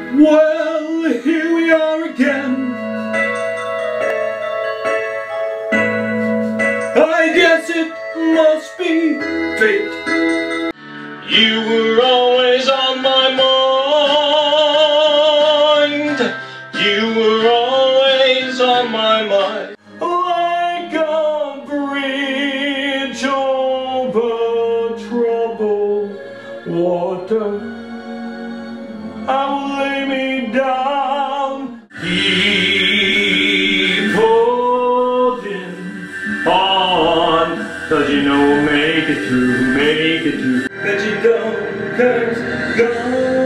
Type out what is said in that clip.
Well, here we are again. I guess it must be fate. You were always on my mind. You were always on my mind. Like a bridge over troubled water, I will lay me down. Keep holding on, 'cause you know we'll make it through. Bet you go, 'cause go.